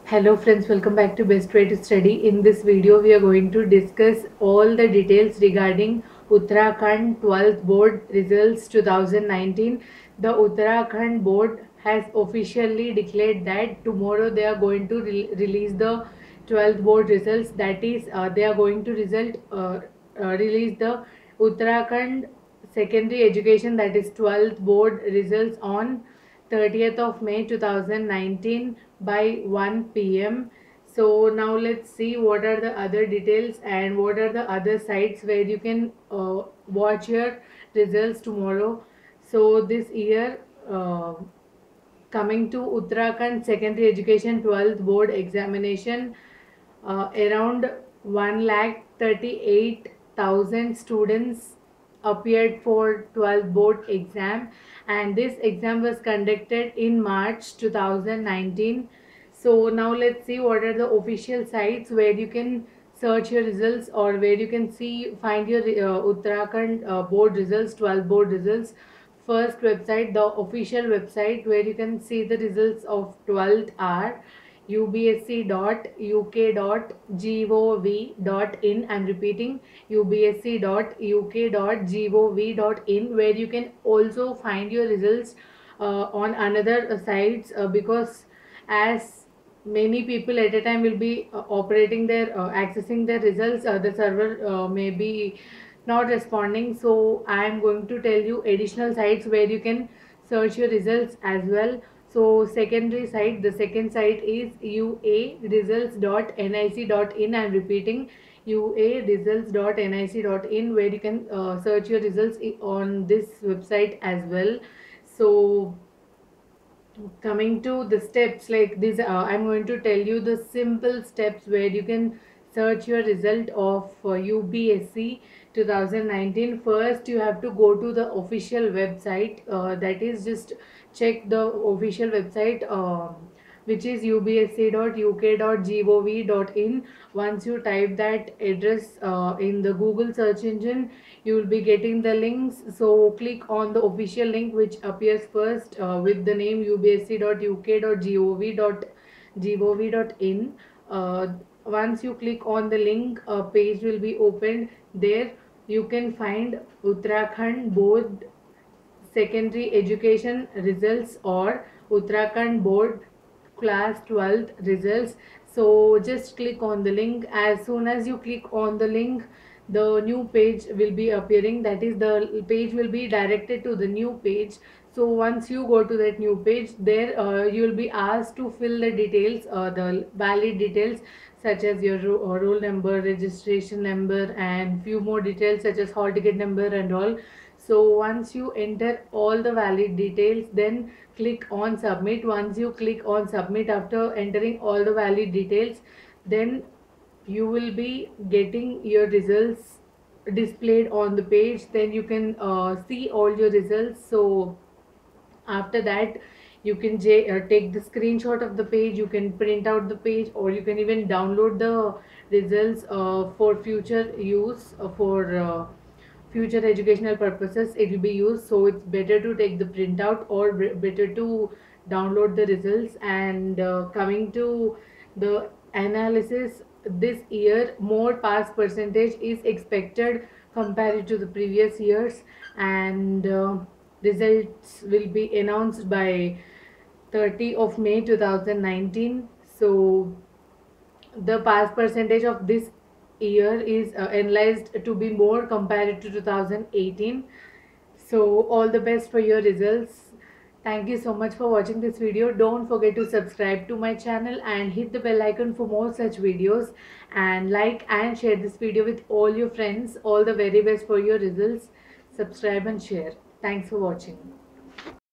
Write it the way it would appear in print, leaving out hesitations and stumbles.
Hello friends, welcome back to Best Way to Study. In this video, we are going to discuss all the details regarding Uttarakhand 12th Board results 2019. The Uttarakhand Board has officially declared that tomorrow they are going to release the 12th Board results. That is, they are going to release the Uttarakhand secondary education, that is 12th Board results on 30th of May 2019 by 1 p.m. So now let's see what are the other details and what are the other sites where you can watch your results tomorrow. So this year, coming to Uttarakhand secondary education 12th board examination, around 1,38,000 students appeared for 12th board exam, and this exam was conducted in March 2019. So now let's see what are the official sites where you can search your results or where you can find your Uttarakhand board results, 12 board results. First website, the official website where you can see the results of 12th are ubsc.uk.gov.in. I'm repeating, ubsc.uk.gov.in, where you can also find your results on another sites, because as many people at a time will be operating their accessing their results, the server may be not responding. So I am going to tell you additional sites where you can search your results as well. So secondary site, the second site is uaresults.nic.in. I'm repeating, uaresults.nic.in, where you can search your results on this website as well. So coming to the steps like this, I'm going to tell you the simple steps where you can search your result of UBSC 2019. First, you have to go to the official website, that is, just check the official website, which is ubsc.uk.gov.in. Once you type that address in the Google search engine, you will be getting the links. So click on the official link which appears first with the name ubsc.uk.gov.in. Once you click on the link, a page will be opened. There you can find Uttarakhand Board secondary education results or Uttarakhand board class 12th results. So just click on the link. As soon as you click on the link, the new page will be appearing, that is, the page will be directed to the new page. So once you go to that new page, there you will be asked to fill the details, the valid details, such as your roll number, registration number, and few more details such as hall ticket number and all. So once you enter all the valid details, then click on submit. Once you click on submit after entering all the valid details, then you will be getting your results displayed on the page. Then you can see all your results. So after that, you can take the screenshot of the page, you can print out the page, or you can even download the results for future use, for future educational purposes it will be used. So it's better to take the printout or better to download the results. And coming to the analysis, this year more pass percentage is expected compared to the previous years, and results will be announced by 30 of May 2019. So the pass percentage of this year is analyzed to be more compared to 2018. So all the best for your results. Thank you so much for watching this video. Don't forget to subscribe to my channel and hit the bell icon for more such videos, and like and share this video with all your friends. All the very best for your results. Subscribe and share. Thanks for watching.